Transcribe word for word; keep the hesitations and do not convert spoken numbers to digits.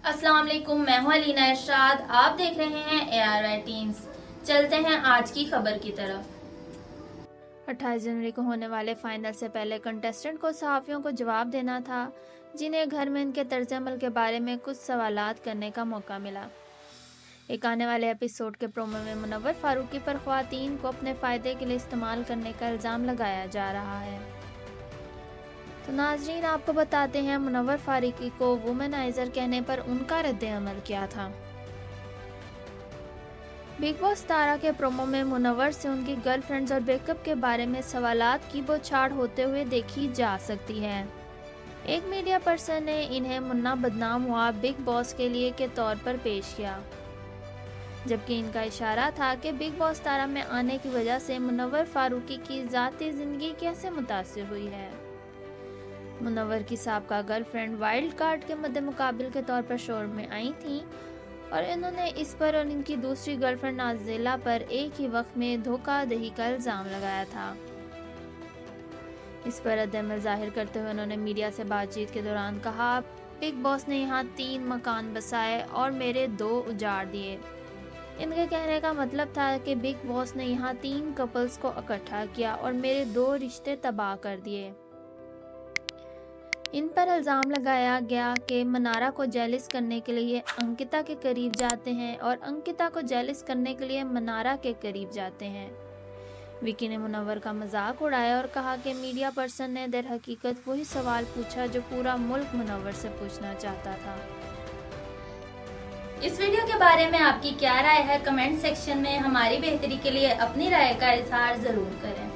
अस्सलाम वालेकुम, मैं हूं अलीना इरशाद। आप देख रहे हैं ए आर वाई टीम्स। चलते हैं आज की खबर की तरफ। अट्ठाईस जनवरी को होने वाले फाइनल से पहले कंटेस्टेंट को सहाफ़ियों को जवाब देना था, जिन्हें घर में इनके तर्ज अमल के बारे में कुछ सवालात करने का मौका मिला। एक आने वाले एपिसोड के प्रोमो में मुनव्वर फारूकी पर ख्वातीन को अपने फ़ायदे के लिए इस्तेमाल करने का इल्ज़ाम लगाया जा रहा है। तो नाजरीन, आपको बताते हैं मुनव्वर फारूकी को वुमेनाइजर कहने पर उनका रद्द-ए-अमल क्या था। बिग बॉस तारा के प्रोमो में मुनव्वर से उनकी गर्लफ्रेंड्स और ब्रेकअप के बारे में सवालात की बौछार होते हुए देखी जा सकती है। एक मीडिया पर्सन ने इन्हें मुन्ना बदनाम हुआ बिग बॉस के लिए के तौर पर पेश किया, जबकि इनका इशारा था कि बिग बॉस तारा में आने की वजह से मुनव्वर फारूकी की ज़ाती ज़िंदगी कैसे मुतासिर हुई है। मुनव्वर की साबका गर्लफ्रेंड वाइल्ड कार्ड के मद्देमुकाबिल के तौर पर शो में आई थी और इन्होंने इस पर और इनकी दूसरी गर्लफ्रेंड नाज़िला पर एक ही वक्त में धोखाधड़ी का इल्ज़ाम लगाया था। इस पर रद्द-ए-अमल जाहिर करते हुए उन्होंने मीडिया से बातचीत के दौरान कहा, बिग बॉस ने यहाँ तीन मकान बसाए और मेरे दो उजाड़ दिए। इनके कहने का मतलब था कि बिग बॉस ने यहाँ तीन कपल्स को इकट्ठा किया और मेरे दो रिश्ते तबाह कर दिए। इन पर इल्ज़ाम लगाया गया कि मनारा को जेलिस करने के लिए अंकिता के करीब जाते हैं और अंकिता को जेलिस करने के लिए मनारा के करीब जाते हैं। विकी ने मुनव्वर का मजाक उड़ाया और कहा कि मीडिया पर्सन ने दर हकीकत वही सवाल पूछा जो पूरा मुल्क मुनव्वर से पूछना चाहता था। इस वीडियो के बारे में आपकी क्या राय है? कमेंट सेक्शन में हमारी बेहतरी के लिए अपनी राय का इजहार जरूर करें।